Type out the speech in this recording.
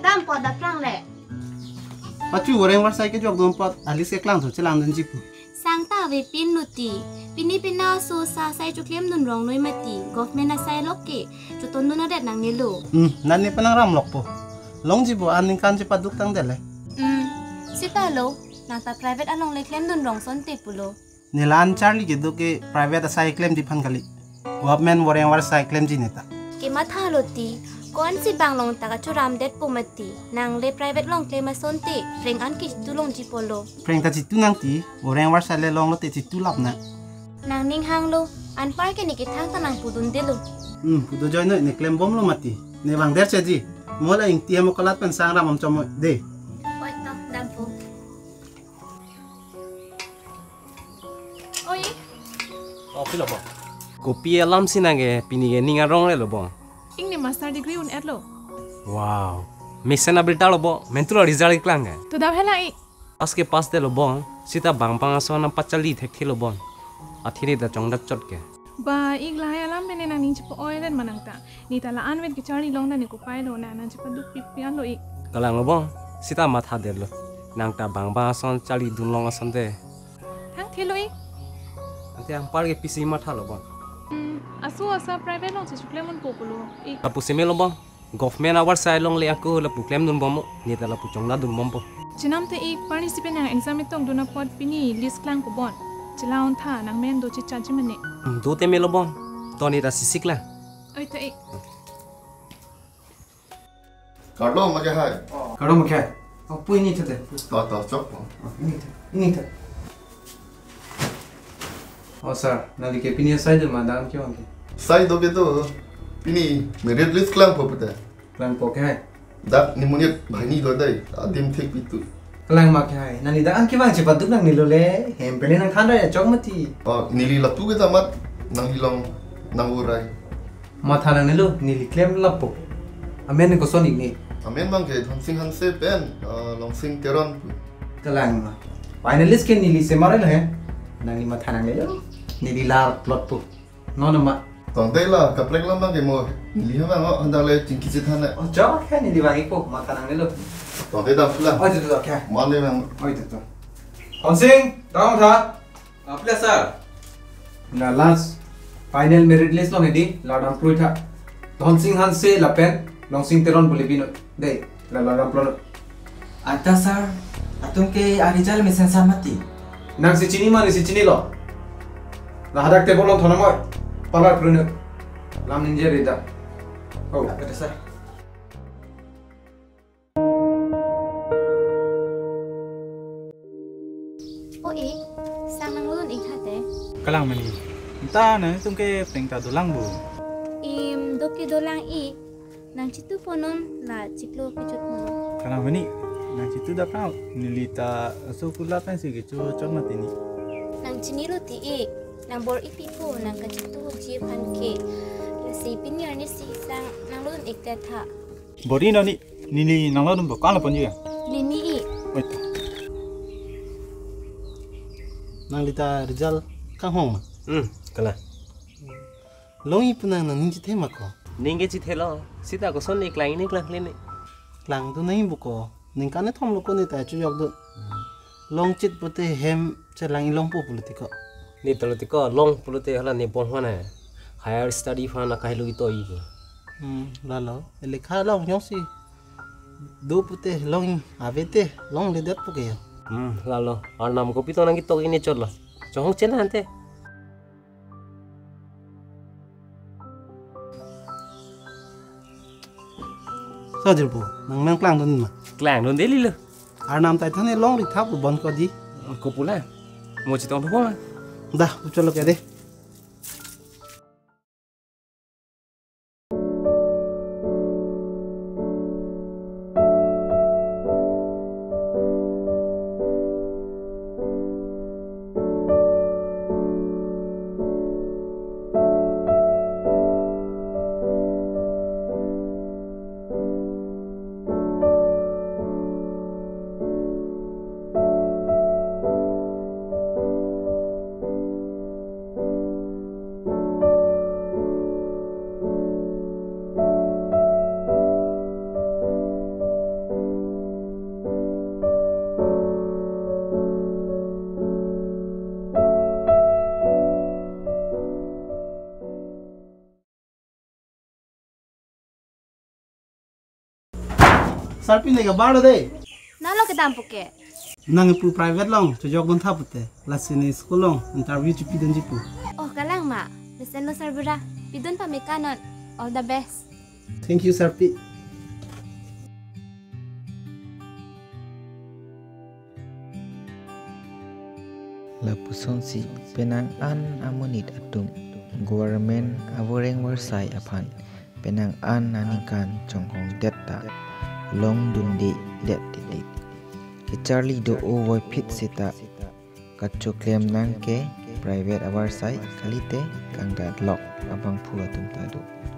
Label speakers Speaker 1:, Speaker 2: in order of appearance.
Speaker 1: dam pot dak lang le.
Speaker 2: Pacu orang warsai ke jok dompot alis ke klang tu celang dan jipu.
Speaker 1: Sang ta ve pin nuti. Pini pina so sa sai chu klem dun rong noi mati. Government na sai lokke. Chu ton dun adet nang nilu.
Speaker 2: Nan ni penang ram lok po. Long jipu aning kan cepat duk tang dele.
Speaker 1: Sita lo. Nang ta private along le klem dun rong son te pulo.
Speaker 2: Nilan Charlie gitu ke private asai claim di kali. Government orang warsai claim jineta.
Speaker 1: Ke matha loti. Kon si bang long ta ka churam det pumati. Nang le private long claim son te. Freng an ki tu long jipolo.
Speaker 2: Freng ta jitu nang ti orang warsai le long lo te jitu lap na.
Speaker 1: Nang ning hang lo. An par ke ni ki thang ta nang pudun delu.
Speaker 2: Pudu joy no ni claim bom lo mati. Ne bang der chaji. Mola ing tiam ko lat pen sang ram om chomo de.
Speaker 1: Oi ta dam po. Oi.
Speaker 3: Kopi lo bang. Kopi alam sinage pinige ninga rong le lo bang.
Speaker 4: Ingni master degree un edlo.
Speaker 3: Wow. Mission abrita lo bang. Mentulo result iklang ga.
Speaker 4: To daw hela I.
Speaker 3: Aske pas de lo bang. Sita bang pang aso na pachali thek lo bang. Athiri da chongdak chot ke.
Speaker 4: Ba iglaya alam mene nang ninchi po oilen manangta. Ni tala anwet ki chari long da ni ko pai lo na nang chipa duk pipian lo I.
Speaker 3: Kalang lo bang. Sita matha de lo. Nang ta bang pang aso chali dun long ason de.
Speaker 4: Hang thelo I.
Speaker 3: Ante ang par ke pisi matha lo bang.
Speaker 4: Asu asa private long si suklemon populo I.
Speaker 3: Lapu seme lo bang. Government awar sai long le aku lapu claim dun bomo. Ni ta lapu chongda dun bompo.
Speaker 4: Chinam te I participate nang exam itong duna pot pini list klang ko bon. Chilaon tha nang men do chicha jimane.
Speaker 3: Do te me lo bang. Toni ta sisik la.
Speaker 4: Oi te I.
Speaker 5: Carlo maja hai.
Speaker 2: Karo mo kya? Pui ni thate.
Speaker 5: Ta chok.
Speaker 2: Ini thate. Oh sir, nali ke pini sai de madam kyo anki.
Speaker 5: Sai do ke to pini merit list klang po pata.
Speaker 2: Klang po kya?
Speaker 5: Dak nimoniat bhani do dai adim thek pitu.
Speaker 2: Klang ma kya? Nali da anki bang cepat duk nang nilole. Hem pele nang khan ra chok mati.
Speaker 5: Nili latu ke tamat nang hilong nang urai.
Speaker 2: Matha nang nilu nili claim lapo. Amen ko sonik ni.
Speaker 5: Amen bang ke hansing hanse pen long sing teron.
Speaker 2: Klang ma. Finalist ke nili se mare lo he. Nang ni matha nang nilu. Nili lar plot po. No ma.
Speaker 5: Tong dai la kaplek lam bang ke mo nili ha bang handang le jingki chithana.
Speaker 2: Oh jaw kya nili bagi po matha nang nilu.
Speaker 5: Tong dai dam pula.
Speaker 2: Oh itu kya?
Speaker 5: Man le bang.
Speaker 2: Oh itu. Hansing, tawang tha.
Speaker 3: Apla sir.
Speaker 2: Na last final merit list lo hedi ladam ploi tha. Hansing hanse lapen longsing teron boleh bino. Dei ladam ploi.
Speaker 6: Ata sir, atum ke arijal mesen samati.
Speaker 2: Nang si chini mani si chini lo. Na hadak te bolong thona moi. Palar ploi lam ninja rida. Oh,
Speaker 6: Apa sir?
Speaker 1: Oi. Sang nang lun ik thate.
Speaker 7: Kalang mani. Entah na tum ke pengta dulang bu.
Speaker 1: Doki dolang I. Nang chitu ponon la chiklo kichut mono.
Speaker 7: Kalang mani. Na situ dah kau nilita so kula pen si gitu chon mati ni.
Speaker 1: Nang chini lo ti I. Nang bor I pipo nang ka chitu ji pan ke. La si pinyar ni si sang nang lun ik te tha.
Speaker 7: Bori no ni nili nanglo dum bakal pon juga.
Speaker 1: Lini I.
Speaker 7: Wait.
Speaker 2: Nang lita rizal kang hong ma.
Speaker 3: Kala.
Speaker 2: Longi punang nang ninji tema ko.
Speaker 3: Ninge chi thelo. Sita ko son iklang ni klang lene.
Speaker 2: Klang tu nahi buko. Ning kane thom loko ni ta chu yok du. Long chit pute hem chelang ilong po politiko.
Speaker 3: Ni tolo tiko long pulute hala ni bon hwana. Higher study fa na kahilo ito i.
Speaker 2: Lalo. Ele kha long nyong si. Do pute long avete long le det puke.
Speaker 3: Lalo. Ar nam ko pito nang ito ini cholo. Chong chena ante.
Speaker 2: Sajir bu. Nang men klang tu ma.
Speaker 3: Klang don deli lo.
Speaker 2: Ar nam tai thane long ri thap bon ko di.
Speaker 3: Ko pula. Mo chi tong thwa.
Speaker 2: Dah, chalo ke de.
Speaker 8: sarpi nega baro de.
Speaker 1: Nalo ke tampo ke.
Speaker 8: Nang pu private long chojok gon thapute. Lasini school long interview chupi den jipu.
Speaker 1: Oh kalang ma. Lesen lo sarbura. Pidun pa mekanon. All the best.
Speaker 8: Thank you sarpi.
Speaker 9: Lapuson si penang an amonit atum government aworeng warsai aphan penang an nanikan chonghong detta long dundi det dit ke Charlie do o woi phit sita kacho claim nang ke private awarsai kalite kangda lock abang phu atum tadu